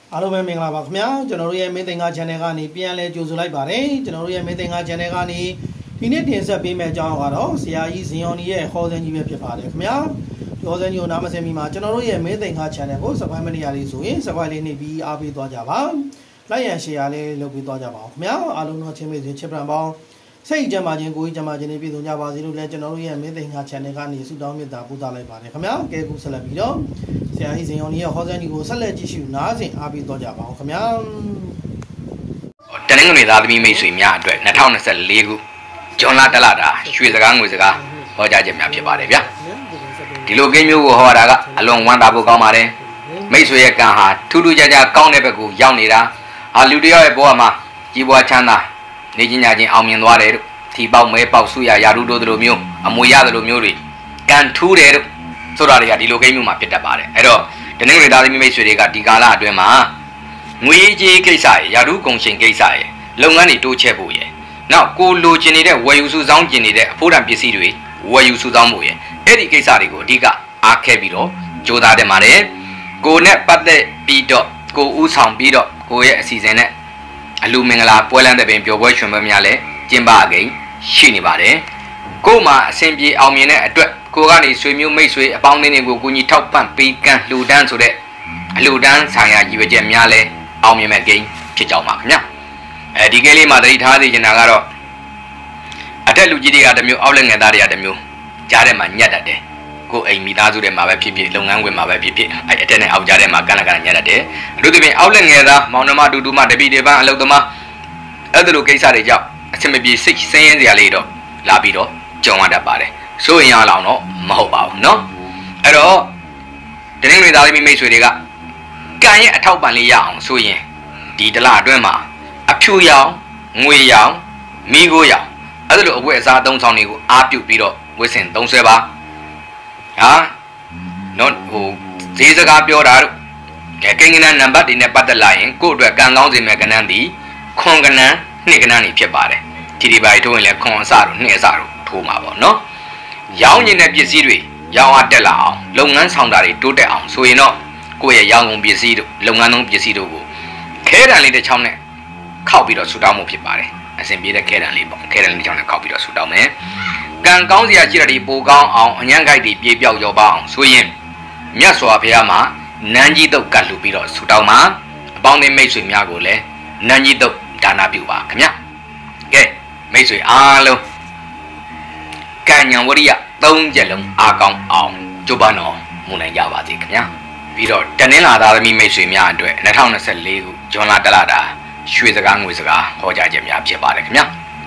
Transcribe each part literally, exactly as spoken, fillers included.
အားလုံးပဲမင်္ဂလာပါခင်ဗျာကျွန်တော်တို့ရဲ့မင်းသင်္ကာ channel ကနေပြန်လဲကြိုဆိုလိုက်ပါတယ်ကျွန်တော်တို့ရဲ့မင်းသင်္ကာ channel ကနေဒီနေ့တင်ဆက်ပေးမယ့်အကြောင်းကတော့ဆရာကြီးဇင်ယော်နီရဲ့ဟောစင်းကြီးပဲဖြစ်ပါတယ်ခင်ဗျာဟောစင်းကြီးကိုနားမစင်မီမှာကျွန်တော်တို့ရဲ့မင်းသင်္ကာ channel ကို subscribe မနေရသေးဆိုရင် subscribe လေးနှိပ်ပြီးအားပေးသွားကြပါ like and share လေးလုပ်ပေးသွားကြပါအောင်ခင်ဗျာအားလုံးတော့ချင်းမေးစေချစ်ပံပေါင်းစိတ်ကြမ်းပါခြင်းကိုယ်ကြမ်းပါခြင်းတွေပြည့်စုံကြပါစေလို့လည်းကျွန်တော်တို့ရဲ့မင်းသင်္ကာ channel ကနေဆုတောင်းမေတ္တာပို့သလိုက်ပါတယ်ခင်ဗျာကဲခုဆက်လက်ပြီးတော့ဆရာကြီးဇင်ယော်နီရဲ့ဟောစင်းကြီးကိုဆက်လက်ကြည့်ရှုနားဆင်အားပေးသွားကြပါအောင်ခင်ဗျာတနင်္ဂနွေသားသမီးမိတ်ဆွေများအတွက်၂၀၂၄ခုဇွန်လတလတာရွှေစကားငွေစကားဟောကြားခြင်းများဖြစ်ပါတယ်ဗျာဒီလိုကိန်းမျိုးကိုဟောတာကအလွန်ဝမ်းသာဖို့ကောင်းပါတယ်မိတ်ဆွေရဲ့ကံဟာထူးထူးခြားခြားကောင်းတဲ့ဘက်ကိုရောက်နေတာဟာလူတယောက်ရဲ့ဘဝမှာကြီးပွားချမ်းသာနေခြင်းညာခြင်းအောင်မြင်သွားတယ်တို့ထီပေါက်မဲပေါက်ဆုရရာထူးတို့တို့လိုမျိုးအမွေရတယ်လိုမျိုးတွေကံထူးတယ်တို့ဆိုတာတွေကဒီလိုကိန်းမျိုးမှာဖြစ်တတ်ပါတယ်အဲ့တော့တနင်္ဂနွေသားသမီးမိတ်ဆွေတွေကဒီကာလအတွင်းမှာငွေကြေးကိစ္စရရာထူးကုန်ရှင်ကိစ္စရလုပ်ငန်းတွေတိုးချဲ့ဖို့ရနောက်ကိုလိုချင်နေတဲ့ဝယ်ယူစုဆောင်းကျင်နေတဲ့အဖို့တန်ပစ္စည်းတွေဝယ်ယူစုဆောင်းဖို့ရအဲ့ဒီကိစ္စတွေကိုအဓိကအားခဲပြီးတော့ကြိုးစားတယ်ပါတယ်ကိုနဲ့ပတ်သက်ပြီးတော့ကိုဥဆောင်ပြီးတော့ကိုရဲ့အစီအစဉ်နဲ့အလူမင်္ဂလာပွဲလန်းတဲ့ပင်ပျော်ပွဲရွှင်ပွဲများလဲကျင်းပကိန်းရှိနေပါတယ်ကို့မှာအစဉ်ပြေအောင်မြင်တဲ့အတွက်ကိုကနေဆွေမျိုးမိတ်ဆွေအပေါင်းအသင်းတွေကိုကိုကြီးထောက်ပံ့ပေးကမ်းလှူဒန်းဆိုတဲ့အလှူဒန်းဆိုင်ရာကြီးပဲချက်များလဲအောင်မြင်မဲ့ကိန်းဖြစ်ကြောင်းပါခင်ဗျအဲဒီကိန်းလေးမှာသတိထားသိချင်တာကတော့အထက်လူကြီးတွေကတစ်မျိုးအောက်လက်ငယ်သားတွေကတစ်မျိုးကြားထဲမှာညက်တတ်တယ်ကိုအိမ်မိသားစုတွေမှာပဲဖြစ်ဖြစ်လုပ်ငန်းခွင်မှာပဲဖြစ်ဖြစ်အဲအတက်နဲ့အောက်ကြားထဲမှာကန့်လန့်ကန့်ညက်တတ်တယ်အထူးသဖြင့်အောက်လက်ငယ်သားမောင်နှမတူတူမတပီတွေပန်းအလုပ်သမားအဲ့ဒီလိုကိစ္စတွေကြောင့်အချက်မပြေစိတ်ဆင်းရဲစရာလေးတော့လာပြီးတော့ကြုံရတတ်ပါတယ်ဆိုရင်ရအောင်တော့မဟုတ်ပါဘူးเนาะအဲ့တော့တနင်္ဂနွေသားသမီးမိတ်ဆွေတွေကကံရဲ့အထောက်ပံ့လေးရအောင်ဆိုရင်ဒီတလအတွင်းမှာအဖြူရောင်ငွေရောင်မိခိုးရောင်အဲ့ဒါလိုအဝတ်အစားအသုံးဆောင်တွေကိုအားပြုပြီးတော့ဝတ်ဆင်သုံးဆွဲပါဟာနော်ဟိုဈေးစကားပြောတာတို့ကိန်းကနန်းနံပါတ်တွေနဲ့ပတ်သက်လာရင်ကိုယ့်အတွက်ကံကောင်းစေမဲ့ကနန်းဒီခွန်ကနန်းနှစ်ကနန်းတွေဖြစ်ပါတယ်ဒီဒီပါထိုးရင်လည်းခွန်အစတို့နှစ်အစတို့ထိုးမှာပေါ့နော်ရောင်းနေတဲ့ပစ္စည်းတွေရောင်းအားတက်လာအောင်လုပ်ငန်းဆောင်တာတွေတိုးတက်အောင်ဆိုရင်တော့ကိုယ့်ရဲ့ရောင်းကုန်ပစ္စည်းတို့လုပ်ငန်းသုံးပစ္စည်းတို့ကိုခဲတံလေးတစ်ချောင်းနဲ့ခောက်ပြီးတော့ဆူတောင်းမှုဖြစ်ပါတယ်အစဉ်ပြေတဲ့ခဲတံလေးပေါ့ခဲတံလေးတစ်ချောင်းနဲ့ခောက်ပြီးတော့ဆူတောင်းမယ်ကံကောင်းစရာရှိတာတွေပိုကောင်းအောင်အញ្ញံ့ခိုက်တွေပြေပြောက်ရောပါအောင်ဆိုရင်မြတ်စွာဘုရားမှာနန်းကြီးတုတ်ကတ်လှူပြီးတော့ဆူတောင်းမှာအပေါင်းအသင်းမိတ်ဆွေများကိုလည်းနန်းကြီးတုတ်ဒါနပြုပါခင်ဗျကဲမိတ်ဆွေအားလုံးကံဉာဏ်ဝရိယသုံးချက်လုံးအားကောင်းအောင်ကြိုးပမ်းတော်မူနိုင်ကြပါစေခင်ဗျာပြီးတော့တနင်္လာသားသမီးမိတ်ဆွေများအတွက်၂၀၂၄ခုဇွန်လတလတာရွှေစကားငွေစကားဟောကြားခြင်းများဖြစ်ပါတယ်ခင်ဗျာ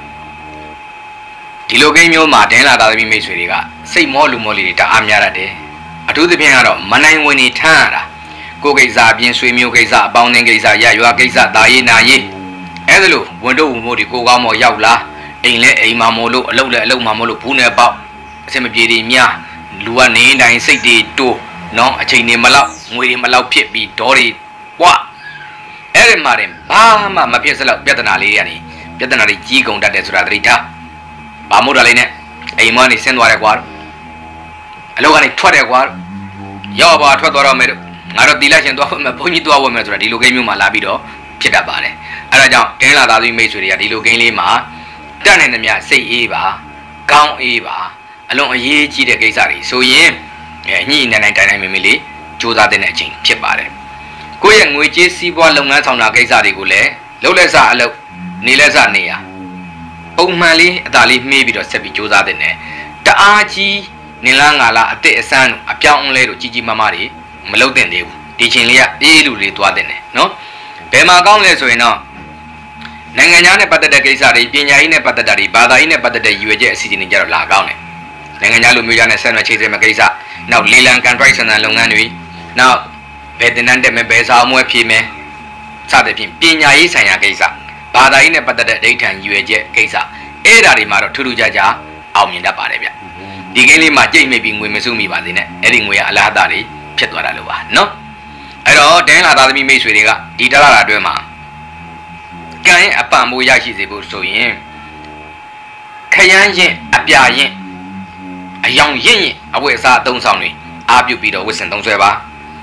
ဒီလိုကိန်းမျိုးမှာတနင်္လာသားသမီးမိတ်ဆွေတွေကစိတ်မောလူမောလေးတွေတအားများတတ်တယ်အထူးသဖြင့်ကတော့မနိုင်ဝင်နေထမ်းရတာကိုယ်ကိစ္စအပြင်ဆွေမျိုးကိစ္စအပေါင်းအသင်းကိစ္စရရွာကိစ္စတာရေးနာရေးအဲ့ဒါလို့ဝန်တို့ဝန်မို့ဒီကိုကောင်းမော်ရောက်လာအိမ်လဲအိမ်မှာမို့လို့အလုပ်လဲအလုပ်မှာမို့လို့ဘူးနဲ့ပေါက်အစင်မပြေတွေများလူကနေတိုင်းစိတ်တွေတိုးနော်အချိန်တွေမလောက်ငွေတွေမလောက်ဖြစ်ပြီးဒေါ်တွေပွားအဲ့ဒီမှာတင်ဘာမှမဖြစ်စလောက်ပြဿနာလေးတွေကနေပြဿနာတွေကြီးကုန်တတ်တယ်ဆိုတာသတိထားဘာမို့တာလေးနဲ့အိမ်မကနေဆင်းသွားတယ်ကွာအလုပ်ကနေထွက်တယ်ကွာရောက်ပါထွက်သွားတော့မယ်ငါတို့တီလာရှင်သွားမယ်ဘုန်းကြီးသွားဝတ်မယ်ဆိုတာဒီလိုကိန်းမျိုးမှာလာပြီးတော့ဖြစ်တတ်ပါတယ်အဲ့ဒါကြောင့်တင်းလာသားသမီးမိတ်ဆွေတွေကဒီလိုကိန်းလေးမှာတက်နေသမျှစိတ်အေးပါကောင်းအေးပါအလွန်အရေးကြီးတဲ့ကိစ္စတွေဆိုရင်ညှိနေနိုင်တိုင်းတိုင်းမိမိလေးစူးစမ်းတဲ့အချိန်ဖြစ်ပါတယ်ကိုယ့်ရဲ့ငွေကြေးစီးပွားလုပ်ငန်းဆောင်တာကိစ္စတွေကိုလည်းလုပ်လက်စအလုပ်နေလက်စနေရပုံမှန်လေးအသာလေးမှေးပြီးတော့ဆက်ပြီးစူးစမ်းတဲ့နဲ့တအားကြီးနင်လားငါလားအစ်အစမ်းတို့အပြောင်းအလဲတို့ကြီးကြီးမားမားတွေမလုပ်သင့်သေးဘူးဒီချိန်လေးကအေးလူလေးသွားတဲ့နဲ့နော်ဘယ်မှာကောင်းလဲဆိုရင်တော့နိုင်ငံခြားနဲ့ပတ်သက်တဲ့ကိစ္စတွေပညာရေးနဲ့ပတ်သက်တာတွေဘာသာရေးနဲ့ပတ်သက်တဲ့ရည်ရွယ်ချက်အစီအစဉ်တွေကြတော့လာကောင်းတယ်နိုင်ငံခြားလူမျိုးများနဲ့ဆက်နွယ်ချိတ်ဆက်မဲ့ကိစ္စနောက်လေလံကန်ထရိုက်ဆန်တဲ့လုပ်ငန်းတွေနောက်ဘယ်တင်တန်းတက်မဲ့ဘယ်စာအမွဲဖြေမယ်စသဖြင့်ပညာရေးဆိုင်ရာကိစ္စဘာသာရေးနဲ့ပတ်သက်တဲ့ဒိဋ္ဌံရည်ရွယ်ချက်ကိစ္စအဲ့ဒါတွေမှာတော့ထူးထူးခြားခြားအောင်မြင်တတ်ပါတယ်ဗျဒီကိန်းလေးမှာကြိတ်မိပြီးငွေမစုမိပါသေးနဲ့အဲ့ဒီငွေကအလားအသားလေးဖြစ်သွားတာလို့ပါနော်အဲ့တော့တင်းလာသားသမီးမိတ်ဆွေတွေကဒီတရတာအတွင်းမှာကံရဲ့အပံမိုးရရှိစေဖို့ဆိုရင်ခရမ်းရင်အပြာရင်အယောင်ရင့်ရင်အဝတ်အစားအသုံးဆောင်တွေအားပြုပြီးတော့ဝတ်ဆင်သုံးဆွဲပါ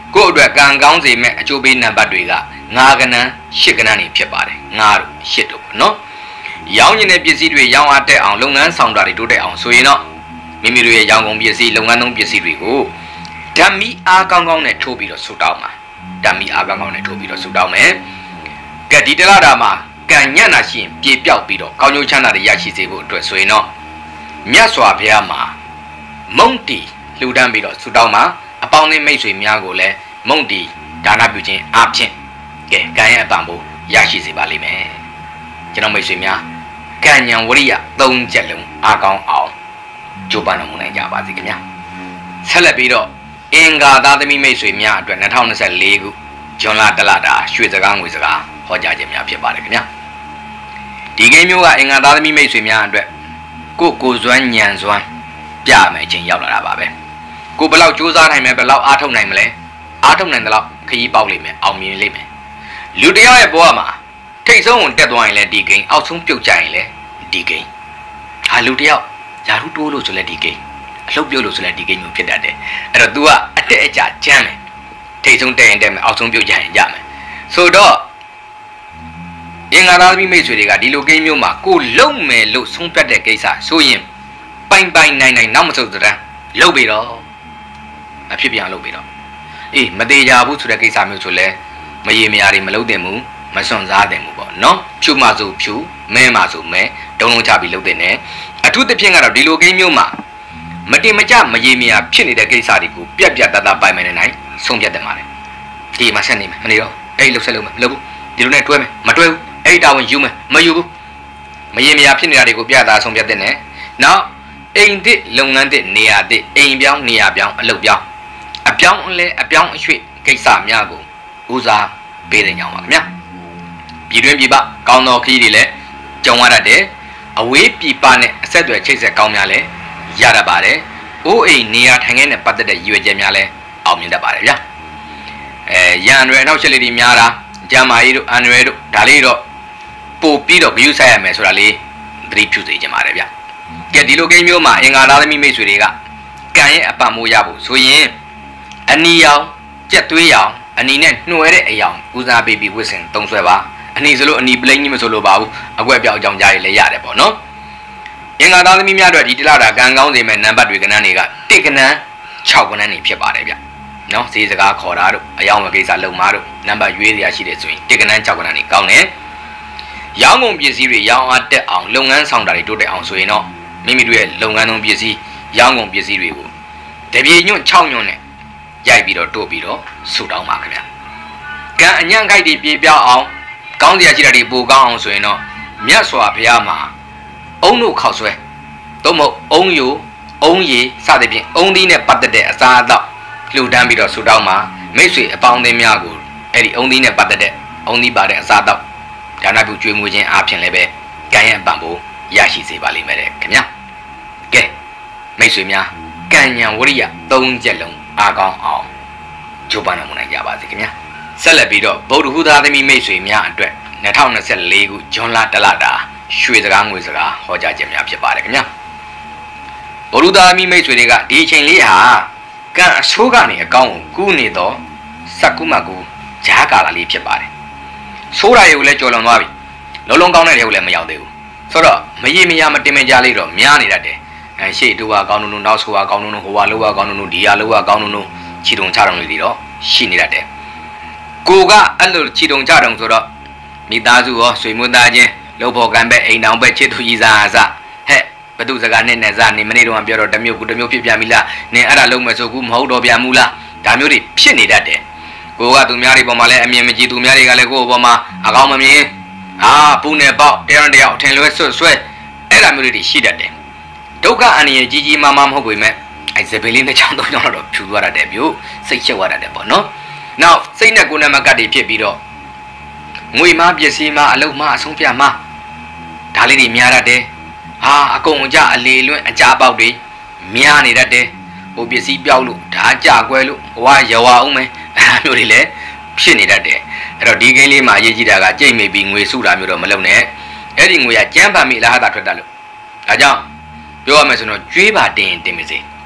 ကိုယ့်အတွက်ကံကောင်းစေမဲ့အကျိုးပေးနံပါတ်တွေကငါးကဏ္ဍရှစ်ကဏ္ဍနေဖြစ်ပါတယ်ငါးတို့ရှစ်တို့ပေါ့နော်ရောင်းနေတဲ့ပစ္စည်းတွေရောင်းအားတက်အောင်လုပ်ငန်းဆောင်တာတွေတိုးတက်အောင်ဆိုရင်တော့မိမိတို့ရဲ့ရောင်းကုန်ပစ္စည်းလုပ်ငန်းသုံးပစ္စည်းတွေကိုဓာတ်မီအားကောင်းကောင်းနဲ့ထိုးပြီးတော့ဆူတောင်းမှာဓာတ်မီအားကောင်းကောင်းနဲ့ထိုးပြီးတော့ဆူတောင်းမယ်ကဲဒီတလားတာမှာကံညံ့တာရှိရင်ပြေပြောက်ပြီးတော့ကောင်းကျိုးချမ်းသာတွေရရှိစေဖို့အတွက်ဆိုရင်တော့မြတ်စွာဘုရားမှာမုံတီလှူဒန်းပြီးတော့ဆူတောင်းမှာအပေါင်းအသင်းမိတ်ဆွေများကိုလည်းမုံတီဒါနပြုခြင်းအပြင်ကဲကံရဲ့အပံဖို့ရရှိစေပါလိမ့်မယ်ကျွန်တော်မိတ်ဆွေများကံဉဏ်ဝရိယသုံးချက်လုံးအားကောင်းအောင်ကြိုးပမ်းတော်မူနိုင်ကြပါစေခင်ဗျာဆက်လက်ပြီးတော့အင်္ဂါသားသမီးမိတ်ဆွေများအတွက်၂၀၂၄ခုဇွန်လတလတာရွှေစကားငွေစကားဟောကြားခြင်းများဖြစ်ပါတယ်ခင်ဗျာဒီကိန်းမျိုးကအင်္ဂါသားသမီးမိတ်ဆွေများအတွက်ကိုကိုစွမ်းညံစွမ်းပြမယ်ခြင်းရောက်လာတာပါပဲကိုဘယ်လောက်ကြိုးစားနိုင်မယ်ဘယ်လောက်အားထုတ်နိုင်မလဲအားထုတ်နိုင်တဲ့လောက်ခရီးပေါက်လိမ့်မယ်အောင်မြင်လိမ့်မယ်လူတယောက်ရဲ့ဘဝမှာထိတ်ဆုံးကိုတက်သွားရင်လည်းဒီကိန်းအောက်ဆုံးပြုတ်ကြရင်လည်းဒီကိန်းဟာလူတယောက်ယာရုတိုးလို့ဆိုလည်းဒီကိန်းအလုပ်ပြုတ်လို့ဆိုလည်းဒီကိန်းမျိုးဖြစ်တတ်တယ်အဲ့တော့ तू ကအတက်အကျကျမ်းတယ်ထိတ်ဆုံးတက်ရင်တက်မယ်အောက်ဆုံးပြုတ်ကြရင်ကြမယ်ဆိုတော့အင်္ဂါသားသမီးမိတ်ဆွေတွေကဒီလိုကိန်းမျိုးမှာကိုလုံမယ်လို့ဆုံးဖြတ်တဲ့ကိစ္စဆိုရင်ပိုင်ပိုင်နိုင်နိုင်နောက်မဆုတ်တဲ့လုပ်ပြီးတော့အဖြစ်ပြန်လုပ်ပြီးတော့အေးမသေးကြဘူးဆိုတဲ့ကိစ္စမျိုးဆိုလဲမရေမရာတွေမလုပ်တင်ဘူးမစွန့်စားတင်ဘူးပေါ့နော်ဖြူမှဆိုဖြူမဲမှဆိုမဲဒုံလုံးချပြီးလုပ်တင်တယ်အထူးသဖြင့်ကတော့ဒီလိုကိန်းမျိုးမှာမတင်မကြမရေမရာဖြစ်နေတဲ့ကိစ္စတွေကိုပြက်ပြက်တတ်တာပိုင်မယ်နဲ့နိုင်ဆုံးဖြတ်တယ်မှာလေဒီမှာဆက်နေမယ်မနေတော့အဲ့လှုပ်ဆက်လုပ်မယ်မလုပ်ဘူးဒီလိုနဲ့တွဲမယ်မတွဲဘူးအဲ့တာဝန်ယူမယ်မယူဘူးမရေမရာဖြစ်နေတာတွေကိုပြတာဆုံးဖြတ်တဲ့နဲ့နောက်အိမ်သစ်လုပ်ငန်းသစ်နေရာသစ်အိမ်ပြောင်းနေရာပြောင်းအလုပ်ပြောင်းအပြောင်းအလဲအပြောင်းအရွှေ့ကိစ္စများကိုဦးစားပေးတဲ့ညောင်းပါခင်ဗျာပြည်တွင်းပြည်ပကောင်းသောခရီးတွေလည်းကြုံရတတ်တယ်အဝေးပြည်ပနဲ့အဆက်အသွယ်ချိတ်ဆက်ကောင်းများလည်းရတတ်ပါတယ်အိုးအိမ်နေရာထိုင်ခင်းနဲ့ပတ်သက်တဲ့ရည်ရွယ်ချက်များလည်းအောင်မြင်တတ်ပါတယ်ဗျာအဲရန်ရွယ်နောက်ချက်လေးတွေများတာဂျာမာကြီးတို့အန်ရွယ်တို့ဒါလေးတော့ပို့ပြီးတော့ဂရုစိုက်ရမယ်ဆိုတာလေးသတိပြုစေချင်ပါတယ်ဗျာကဲဒီလိုကိန်းမျိုးမှာအင်္ဂါသားသမီးမိတ်ဆွေတွေကကံရဲ့အပံ့မိုးရဖို့ဆိုရင်အနီရောင်ကြက်သွေးရောင်အနီနဲ့နှွယ်တဲ့အယောင်ဦးစားပေးပြီးဝစ်စင်သုံးဆွဲပါအနီဆိုလို့အနီပလိန်ကြီးမဆိုလို့ပါဘူးအကွက်ပြောက်အကြောင်းကြားရလည်းရတယ်ပေါ့နော်အင်္ဂါသားသမီးများအတွက်ဒီတလတာကံကောင်းစေမဲ့နံပါတ်တွေကဏ္ဍတွေကတစ်ကဏ္ဍ၆ကဏ္ဍနေဖြစ်ပါတယ်ဗျနော်ဈေးစကားခေါ်တာတို့အယောင်ဝယ်ကိစ္စလုံမာတို့နံပါတ်ရွေးစရာရှိတယ်ဆိုရင်တစ်ကဏ္ဍ၆ကဏ္ဍနေကောင်းတယ်ရောင်းကုန်ပစ္စည်းတွေရောင်းအားတက်အောင်လုပ်ငန်းဆောင်တာတွေတိုးတက်အောင်ဆိုရင်တော့မိမိတို့ရဲ့လုပ်ငန်းသုံးပစ္စည်းရောင်းကုန်ပစ္စည်းတွေကိုတပြေညွန့်၆ညွန့်နဲ့ရိုက်ပြီးတော့တို့ပြီးတော့ဆူတောင်းပါခင်ဗျာကံအညံ့ခိုက်တွေပြေပြောက်အောင်ကောင်းစရာရှိတာတွေပိုကောင်းအောင်ဆိုရင်တော့မြတ်စွာဘုရားမှာအုံတို့ခောက်ဆွဲသို့မဟုတ်အုံယိုအုံရည်စသဖြင့်အုံသီးနဲ့ပတ်သက်တဲ့အစားအသောက်လှူဒန်းပြီးတော့ဆူတောင်းပါမိတ်ဆွေအပေါင်းအသင်းများကိုအဲ့ဒီအုံသီးနဲ့ပတ်သက်တဲ့အုံသီးပါတဲ့အစားအသောက်ဒါနပြုကျွေးမွေးခြင်းအားဖြင့်လည်းပဲကံရဲ့အပံ့ဖို့ရရှိစေပါလိမ့်မယ်တဲ့ခင်ဗျာကဲမိတ်ဆွေများကံဉဏ်ဝရိယသုံးချက်လုံးအားကောင်းအောင်ကြိုးပမ်းနိုင်နိုင်ကြပါစေခင်ဗျာဆက်လက်ပြီးတော့ဗုဒ္ဓဟူသားသမီးမိတ်ဆွေများအတွက်၂၀၂၄ခုဇွန်လတလတာရွှေစကားငွေစကားဟောကြားခြင်းများဖြစ်ပါတယ်ခင်ဗျာဗုဒ္ဓသားသမီးမိတ်ဆွေတွေကဒီအချိန်လေးဟာကံအဆိုးကနေအကောင်းကိုကူးနေတော့စက္ကုမကူဂျားကာလာလေးဖြစ်ပါတယ်ဆိုးတာတွေကိုလည်းကြော်လွန်သွားပြီလုံးလုံးကောင်းတဲ့တွေကိုလည်းမရောက်သေးဘူးဆိုတော့မရေမရမတင်မကြလေးတော့များနေတတ်တယ်အဲရှေ့တူဟာကောင်းနုံနုံနောက်ဆိုဟာကောင်းနုံနုံဟိုဟာလောဟာကောင်းနုံနုံဒီဟာလောဟာကောင်းနုံနုံချီတုံချတုံလေးတွေတော့ရှိနေတတ်တယ်ကိုကအဲ့လိုချီတုံချတုံဆိုတော့မိသားစုရောဆွေမျိုးသားချင်းလို့ဖို့ကံပဲအိမ်တောင်ပဲချစ်သူကြီးစားအစဟဲ့ဘသူစကားနဲ့နဲ့စားနေမနေ့တော့ပြောတော့တမျိုးကူတမျိုးဖြစ်ပြန်ပြီလားနင်အဲ့ဒါလုံးမယ်ဆိုကူမဟုတ်တော့ပြန်ဘူးလားဒါမျိုးတွေဖြစ်နေတတ်တယ်ကိုကသူများတွေပေါ်မှာလည်းအမြင်မကြည့်သူများတွေကလည်းကိုယ့်ပေါ်မှာအကောင်းမမြင်ဟာပူနေပေါက်တရားတရားထင်လွဲဆွတ်ဆွဲအဲ့ဒါမျိုးတွေရှိတတ်တယ်ဒုက္ခအန္တရာယ်ကြီးကြီးမားမားမဟုတ်ပေမဲ့အဲ့စပယ်လေးနဲ့ချောင်းတော့ချောင်းတော့ဖြူသွားတတ်တယ်မျိုးစိတ်ချက်သွားတတ်တယ်ပေါ့နော်နောက်စိတ်နဲ့ကိုယ်နဲ့မကတ်တွေဖြစ်ပြီးတော့ငွေမပစ္စည်းမအလုံးမအဆုံးပြမဒါလေးတွေများတတ်တယ်ဟာအကုန်အကြအလေလွင့်အကြပေါက်တွေများနေတတ်တယ်ဟိုပစ္စည်းပြောက်လို့ဓာကြကွဲလို့ဘဝရဝအောင်မယ်အဲ့ဒါမျိုးတွေလည်းဖြစ်နေတတ်တယ်အဲ့တော့ဒီကိန်းလေးမှာအရေးကြီးတာကကြိတ်မိပြီးငွေစုတာမျိုးတော့မလုပ်နဲ့အဲ့ဒီငွေကကျန်းဖန်မိလားဟာတာထွက်တတ်လို့ဒါကြောင့်ပြောရမယ်ဆိုတော့ကျွေးပါတင်တင်ပါစေဘ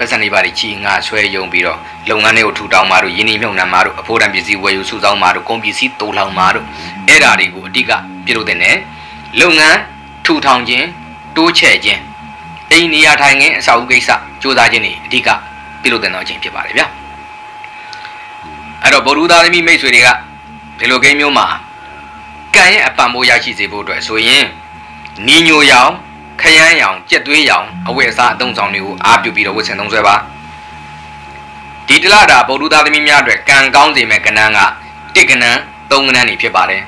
ပတ်စံနေပါချီငါဆွဲယုံပြီးတော့လုပ်ငန်းတွေကိုထူထောင်မှာတို့ယင်းနှိမ့်မြုံနှံမှာတို့အဖို့တန်ပစ္စည်းဝယ်ယူစုဆောင်းမှာတို့ကုန်ပစ္စည်းတိုးလောင်မှာတို့အဲ့ဓာတွေကိုအတိကပြုလုပ်တဲ့နဲ့လုပ်ငန်းထူထောင်ခြင်းတိုးချဲ့ခြင်းအိမ်နေရာထိုင်ခင်းအဆောက်အဦကိစ္စစူးစမ်းခြင်းတွေအတိကပြုလုပ်တဲ့တော့အချင်းဖြစ်ပါတယ်ဗျာအဲ့တော့ဗုဒ္ဓသားသမီးမိတ်ဆွေတွေကဒီလိုကိန်းမျိုးမှာကံရဲ့အပံမိုးရရှိစေဖို့အတွက်ဆိုရင်နီညိုရောင်ခရမ်းရောင်ကြက်သွေးရောင်အဝတ်အစားအသုံးဆောင်တွေကိုအားပြုပြီးတော့ဝတ်ဆင်သုံးစွဲပါဒီတလတာဗုဒ္ဓသားသမီးများအတွက်ကံကောင်းစေမဲ့ကဏ္ဍကတစ်ကဏ္ဍသုံးကဏ္ဍနေဖြစ်ပါတယ်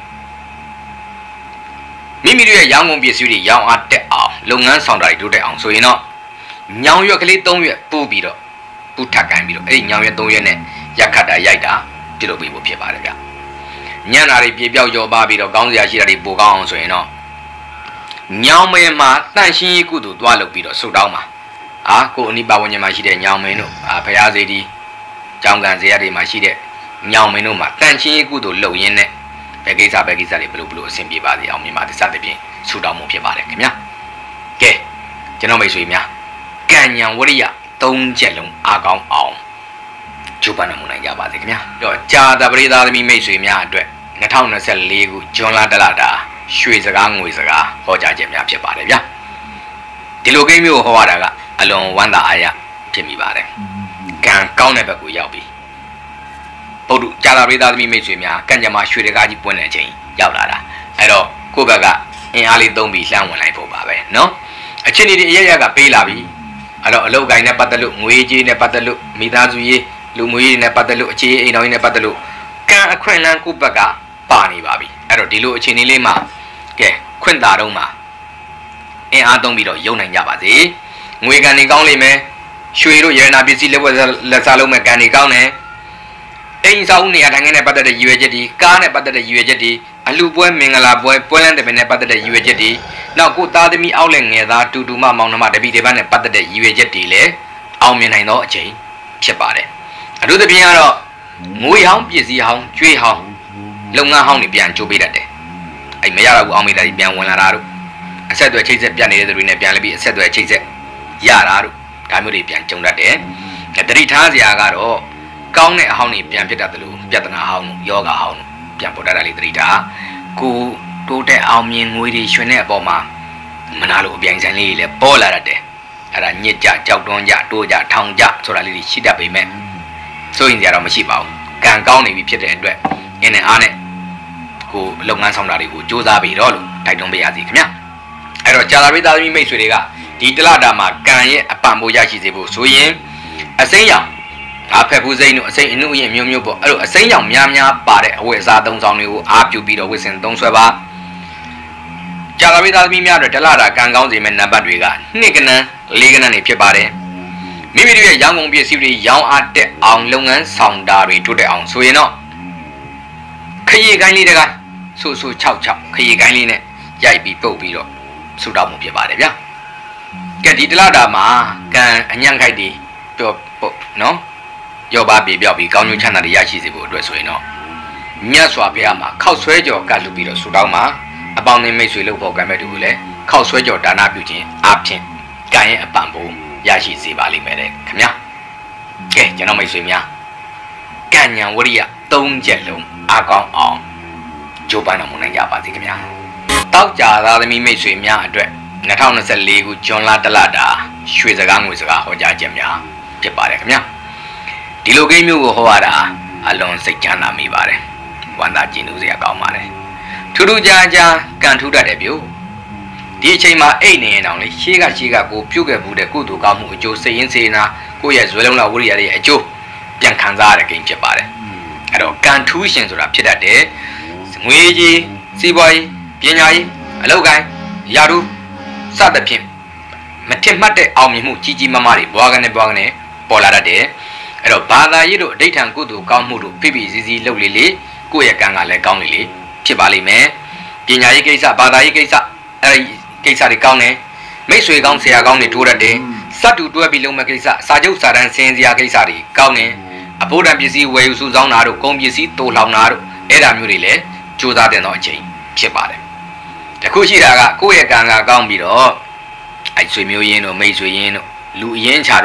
မိမိတို့ရဲ့ရောင်းကုန်ပစ္စည်းတွေရောင်းအားတက်အောင်လုပ်ငန်းဆောင်တာတွေတိုးတက်အောင်ဆိုရင်တော့ညောင်ရွက်ကလေးသုံးရွက်ပို့ပြီးတော့ပူထပ်ကန်ပြီးတော့အဲ့ဒီညောင်ရွက်သုံးရွက်နဲ့ရက်ခတ်တာရိုက်တာပြုလုပ်ပေးဖို့ဖြစ်ပါတယ်ဗျညံ့တာတွေပြေပြောက်ကျော်ပါပြီးတော့ကောင်းစရာရှိတာတွေပိုကောင်းအောင်ဆိုရင်တော့ညောင်မင်းမှာတန့်ရှင်းရေးကုသိုလ်တွားလုပ်ပြီးတော့ဆုတောင်းပါအာကိုအနိပါဝဉ္ဇဉ်မှာရှိတဲ့ညောင်မင်းတို့အာဖရာစေတီကျောင်းကန်ဇေယျတွေမှာရှိတဲ့ညောင်မင်းတို့မှာတန့်ရှင်းရေးကုသိုလ်လုပ်ရင်းနဲ့ဘယ်ကိစ္စဘယ်ကိစ္စတွေဘလို့ဘလို့အဆင်ပြေပါစေအောင်မြန်မာသစ္စာတပြင်းဆုတောင်းမှုဖြစ်ပါတယ်ခင်ဗျာကဲကျွန်တော်မိတ်ဆွေများကံဉဏ်ဝရိယသုံးချက်လုံးအားကောင်းအောင်ကျူပန်မှုနိုင်ကြပါစေခင်ဗျာတော့ဂျာတပရိသသမီးမိတ်ဆွေများအတွက်၂၀၂၄ခုဇွန်လတလတာရွှေစကားငွေစကားဟောကြားခြင်းများဖြစ်ပါတယ်ဗျာဒီလိုကိန်းမျိုးဟောရတာကအလွန်ဝမ်းသာအားရဖြစ်မိပါတယ်ကံကောင်းတဲ့ဘက်ကိုရောက်ပြီဗုဒ္ဓဂျာတပရိသသမီးမိတ်ဆွေများကံကြမ္မာရွှေတကားကြီးပွင့်တဲ့အချိန်ရောက်လာတာအဲ့တော့ကိုယ့်ဘက်ကအင်အားလေးသုံးပြီးလှမ်းဝင်လိုက်ဖို့ပါပဲเนาะအချင်းဒီအရရကပေးလာပြီအဲ့တော့အလုပ်ကိုင်းနဲ့ပတ်သက်လို့ငွေကြေးနဲ့ပတ်သက်လို့မိသားစုရေးလူမှုရေးနဲ့ပတ်သက်လို့အခြေအိမ်တော်ရေးနဲ့ပတ်သက်လို့ကံအခွင့်အလမ်းကိုယ့်ဘက်ကပါနေပါပြီအဲ့တော့ဒီလိုအခြေအနေလေးမှာကဲခွင့်သာတော့မှာအင်အားသုံးပြီးတော့ယုံနိုင်ကြပါစေငွေကံတွေကောင်းလိမ့်မယ်ရွှေတို့ရတနာပစ္စည်းလက်ဝက်လက်စားလုံးမဲ့ကံတွေကောင်းတယ်အိမ်ဆောင်နေရာထိုင်ခင်းနဲ့ပတ်သက်တဲ့ရည်ရွယ်ချက်တွေကားနဲ့ပတ်သက်တဲ့ရည်ရွယ်ချက်တွေအလူပွဲမင်္ဂလာပွဲပွဲလန်းတဲ့ပင်နဲ့ပတ်သက်တဲ့ရည်ရွယ်ချက်တွေနောက်ကိုသားသမီးအောက်လက်ငယ်သားတူတူမမောင်နှမတပီတွေဘက်နဲ့ပတ်သက်တဲ့ရည်ရွယ်ချက်တွေလည်းအောင်မြင်နိုင်သောအချိန်ဖြစ်ပါတယ်အထူးသဖြင့်ကတော့ငွေဟောင်းပစ္စည်းဟောင်းကျွေးဟောင်းလုပ်ငန်းဟောင်းတွေပြန်ကြိုးပေးတတ်တယ်အဲ့မရတော့ဘူးအောင်မေးတာတွေပြန်ဝင်လာတာတို့အဆက်အသွယ်ချိတ်ဆက်ပြတ်နေတဲ့သူတွေနဲ့ပြန်လဲပြီးအဆက်အသွယ်ချိတ်ဆက်ရတာတို့ဒါမျိုးတွေပြန်ကြုံတတ်တယ်တတိထားစရာကတော့ကောင်းတဲ့အဟောင်းတွေပြန်ဖြစ်တတ်တယ်လို့ပြဿနာဟောင်းတို့ယောဂဟောင်းတို့ပြန်ပေါ်တတ်တာလေတတိထားကိုတိုးတက်အောင်မြင်ငွေတွေရွှင်တဲ့အပေါ်မှာမနာလို့အပြိုင်ဆိုင်လေးတွေလည်းပေါ်လာတတ်တယ်အဲ့ဒါညစ်ကြကြောက်တွန်းကြတိုးကြထောင်ကြဆိုတာလေးတွေရှိတတ်ပေမဲ့စိုးရင်ကြတော့မရှိပါဘူးကံကောင်းနေပြီဖြစ်တဲ့အတွက်အင်းနဲ့အားနဲ့ကိုလုပ်ငန်းဆောင်တာတွေကိုစူးစမ်းပြီးတော့လို့တိုက်တွန်းပေးရစီခင်ဗျာအဲ့တော့ဂျာလာရိသားသမီးမိတ်ဆွေတွေကဒီတလတာမှာကံရဲ့အပံမိုးရရှိစေဖို့ဆိုရင်အစိမ်းရောင်ငါဖက်ဖူးစိမ်းတို့အစိမ်းအနုရင်မျိုးမျိုးပေါ့အဲ့လိုအစိမ်းရောင်များများပါတဲ့အဝတ်အစားသုံးဆောင်တွေကိုအားပြုပြီးတော့ဝတ်ဆင်သုံးဆွဲပါဂျာလာရိသားသမီးများတို့တလတာကံကောင်းစေမယ့်နံပါတ်တွေကနှစ်ကဏ္ဍလေးကဏ္ဍနေဖြစ်ပါတယ်မိမိတို့ရဲ့ရောင်းကုန်ပစ္စည်းတွေရောင်းအားတက်အောင်လုပ်ငန်းဆောင်တာတွေတိုးတက်အောင်ဆိုရင်တော့ခရီးကိုင်းလေးတကဆူဆူ၆၆ခရီးကိုင်းလေးနဲ့ရိုက်ပြီးပုတ်ပြီးတော့ဆူတောင်းမှုဖြစ်ပါတယ်ဗျာကဲဒီတလတာမှာကံအညံ့ခိုက်တွေပြောပုတ်နော်ရောပါပြေပြောက်ပြီးကောင်းကျိုးချမ်းသာတွေရရှိစေဖို့အတွက်ဆိုရင်တော့မြတ်စွာဘုရားမှာခောက်ဆွဲကြော်ကလှုပ်ပြီးတော့ဆူတောင်းမှာအပေါင်းအသင်းမိတ်ဆွေလို့ဖို့ကံမဲ့တူကိုလည်းခောက်ဆွဲကြော်ဒါနပြုခြင်းအပြင်ကံရဲ့အပံဖို့ရရှိစေပါလိမ့်မယ်တဲ့ခင်ဗျာကဲကျွန်တော်မိတ်ဆွေများကံဉဏ်ဝရိယသုံးချက်လုံးအားကောင်းအောင်ကြိုးပမ်းတော်မူနိုင်ကြပါစေခင်ဗျာတောက်ကြသားသမီးမိတ်ဆွေများအတွက်၂၀၂၄ခုဇွန်လတလတာရွှေစကားငွေစကားဟောကြားခြင်းများဖြစ်ပါတယ်ခင်ဗျာဒီလိုကိန်းမျိုးကိုဟောရတာအလွန်စိတ်ချမ်းသာမိပါတယ်ဝမ်းသာကြည်နူးစရာကောင်းပါတယ်ထူးထူးခြားခြားကံထူးတတ်တယ်ဗျို့ဒီအချိန်မှာအိတ်နေရင်တောင်လေရှေးကရှေးကကိုပြုတ်ခဲ့ဘူးတဲ့ကုသိုလ်ကောင်းမှုအကျိုးစိတ်ရင်းစေနာကိုယ့်ရဲ့ဇွဲလုံးလာဝိရိယရဲ့အကျိုးပြန်ခံစားရတဲ့ကိန်းဖြစ်ပါတယ်အဲ့တော့ကံထူးရှင်ဆိုတာဖြစ်တတ်တယ်ငွေကြီးစီးပွားရေးပညာရေးအလုပ်ကိုင်းရာထူးစသဖြင့်မထင်မှတ်တဲ့အောင်မြင်မှုကြီးကြီးမားမားတွေဘွားကနေဘွားကနေပေါ်လာတတ်တယ်အဲ့တော့ဘာသာရေးတို့အဋ္ဌံကုသိုလ်ကောင်းမှုတို့ဖိဖိစီစီလုပ်လေလေကိုယ့်ရဲ့ကံကလည်းကောင်းလေလေဖြစ်ပါလိမ့်မယ်ပညာရေးကိစ္စဘာသာရေးကိစ္စအဲ့ဒီကိစ္စတွေကောင်းတယ်မိတ်ဆွေကောင်းဆရာကောင်းတွေတိုးတတ်တယ်စတ်တူတွဲပြီးလုံးမဲ့ကိစ္စစာချုပ်စာတမ်းစင်စရာကိစ္စတွေကောင်းတယ်အဖို့တန်ပစ္စည်းဝယ်ယူစုဆောင်းတာတို့ကုန်ပစ္စည်းတိုးလောင်တာတို့အဲ့ဒါမျိုးတွေလည်းကြိုးစားတဲ့တော့အချိန်ဖြစ်ပါတယ်တခုရှိတာကကိုယ့်ရဲ့ကံကကောင်းပြီးတော့အဲ့ဆွေမျိုးရင်းတို့မိတ်ဆွေရင်းတို့လူအရင်းချာတို့ရဲ့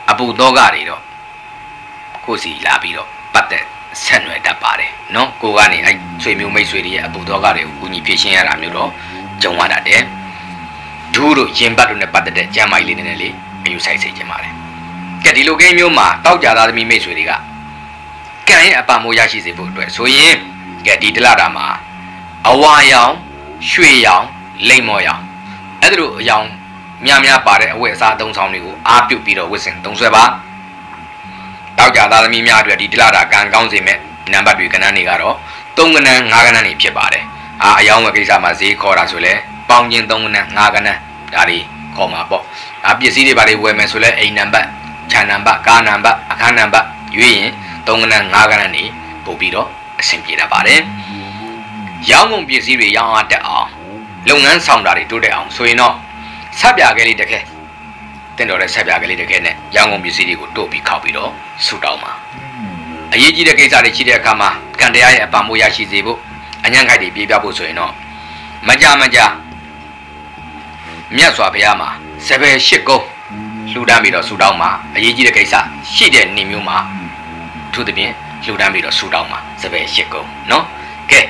Abu Dogarido Cosi Labido, but the Senway da Pare, no, Gogani, I swim you may sweet Abu Dogari, Uni fishing Ramiro, John Wada de Duro, Jim Batun, but the Jamai Linelli, and you say Jamare. Get the game you ma, Tauja, me may sweet. Can a Pamoyashi is a foot, so ye get the Ladama. A while, Shui Yang, Lamo Yang, Edru Yang, Miamia Pare, where Sadon Sound you, are Pupito, Wissing, don't swear. Tauja, me mia, the Dilada, can count him, number you can anigaro, Tongan Naganani Pibare. Ah, young Kisamazi, Corasule, Pounding Tongan Nagana, Dari, Coma Bo. Abusy by the women Sule, a number, Chan number, car number, a car number, you Tongan Naganani, Bobito, simply about it. Young won't be serious young at all. Long and sound are to the arm, so you know. Sabiagali the K. Then or a Sabiagali the Kenne, young won't be serious to be copied or Sudama. A yeji the case are the Chidia Kama, Kandaya, Pamuyashi Zibu, and young Hadi Bibabu, so you know. Maja Maja Miaswa Payama, Sebe Shiko, Ludamid or Sudama, a yeji the case, she did Nimuma to the beer, Ludamid or Sudama, Sebe Shiko, no? Okay.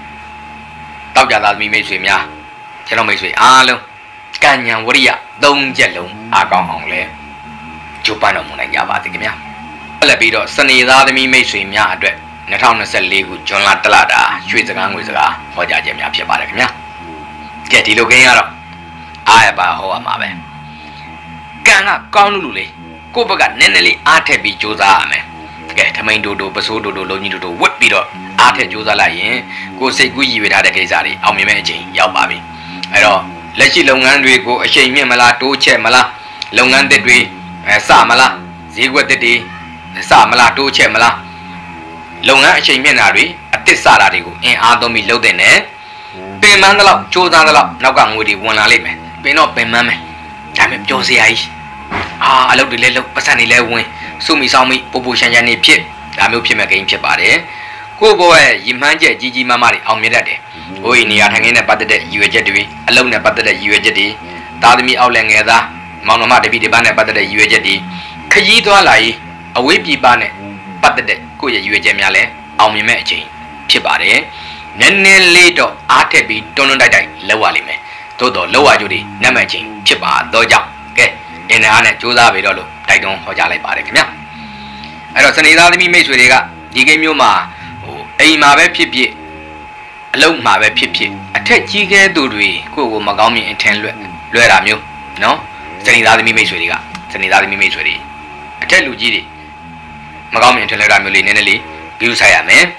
Tauja me may swim ya. Tell me swim. Alo. Canyan Waria. Don't jello. I go on le. Chupano Munayaba the Gimia. Alabido. Sunny that me may swim ya. Natown is a league with John Latalada. She's a gang with a Hoja Jamia Piabaramia. Get it looking out. I ba hoa mabe. Ganga Conluli. Copaga Nenelli Ate be Josame. Get a main dodo, Basodo, Lonito, what bedo. Ate Josalai, go say Guji without a Gazari, I'll imagine, Yababi. I know, let you long and we go a shame mala, to chemala, long and the way, Samala, Zigwa the day, Samala, to chemala, long and shame menari, at this Saradigo, and Adomi Lodene, Pay Mandala, Josala, Nagang with the one element, pay not pay mamma. Damn it, Josie Ice. Ah, I love the little Pasani Lewe, Sumi Sami, Popo Shanyani Pit, I'm a Pima game Chapare. Go boy, Yimanja, Gigi Mamari, Almirade. Oh, in the hanging about the U A Jetty, alone about the U A Jetty, Tadmi Aulangeda, Monoma de Bidibana about the U A Jetty, Kayito Alai, a whippy bannet, but the Kuya U A Jamiale, Almimachi, Chibare, Nene later, Atebi, Donodai, Lawalime, Todo, Lowa Judy, Namaching, Chiba, Doja, okay, in the Anna Juda Vidolo, Tidon, Hojale Barakina. I don't say that me makes with the game you ma. A mabe pipi, a low mabe pipi, a take jigger do we go Magami and ten Lueramu, no? Sending that me makes with you, sending that me makes with you. I tell you, Gidi Magami and Telemuli, Nelly, you say a man.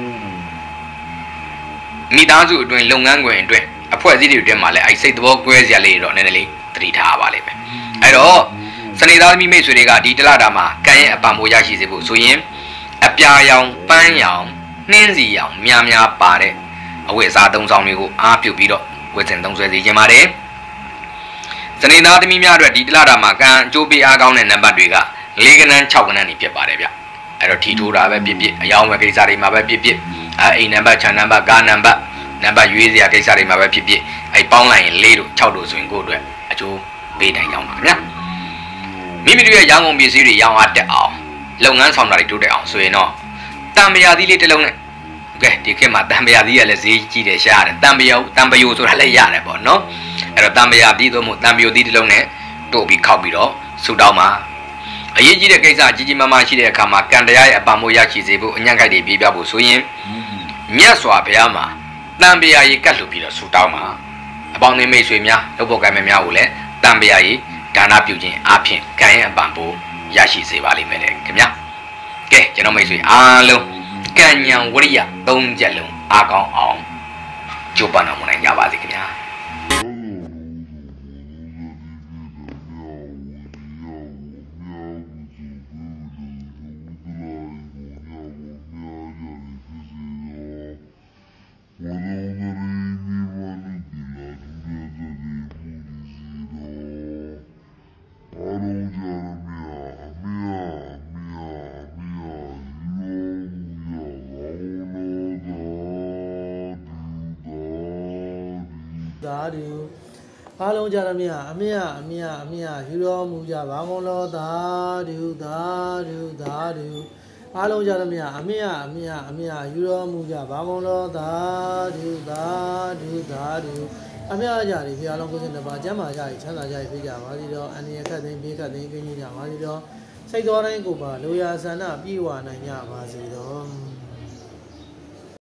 Midazu doing long and going to a poor city of Demale. I say the walk where's your lady on Nelly, three tawale. I know, sending that me makes with you, Ditaladama, Kaya Pamoyashi Zibu, so him, a Piayang, Panyang. Nancy Young, Miamia Pare, away Sadon Sonigo, Apupido, within those with the Yamare. Sanina de Mimia, Didlada Macan, Joby Agon and Nabadriga, Legan and Chowanani Piparebia. At a Titura, Pipi, a young Kisari Maba Pipi, a number Chanamba, Gan number, number Uizia Kisari Maba Pipi, a pound line later, Chowdos in good, a two beta young. Maybe you are young on Busy, young at the hour. Long and somebody to the hour, so you know. Tambia di little long. Get the came at Tambia di Alesi, the shard, Tambio, Tambio to Halayana, no? And a Tambia di Domo, Tambio di Lone, to be copied off, Sudama. A Yiji the case are Gigi Mama Chile Kama, Kandaya, Bamoyachi Zebu, Yanka de Bibabu Suyin, Miaswa Piama, Tambia Katupino Sudama. About the Meswimia, the Bogamia Ule, Tambia, Dana Pugin, Apin, Kayan Bamboo, Yashi Sevali Mede, Kamia. Okay, you know, Messi, Alo, Canyan, Waria, Don Jello, Agon on Jupana Munayabazikina. အားလုံးကြရမြအမြအမြအမြယူတော်မူကြပါကုန်လောသာဓုသာဓုသာဓုအားလုံးကြရမြအမြအမြအမြယူတော်မူကြပါကုန်လောသာဓုသာဓုသာဓုအမြကြရီဖျားလုံးကိုယ်စင်တစ်ပါးကျမ်းမာကြရီချမ်းသာကြရီဖြစ်ကြပါစေတော့အန္တရာယ်ခတ်သိမ်းဘေးခတ်သိမ်းကင်းကြပါစေတော့စိတ်တော်တိုင်းကိုပါလိုရာဆန္ဒပြေဝနိုင်ကြပါစေတော့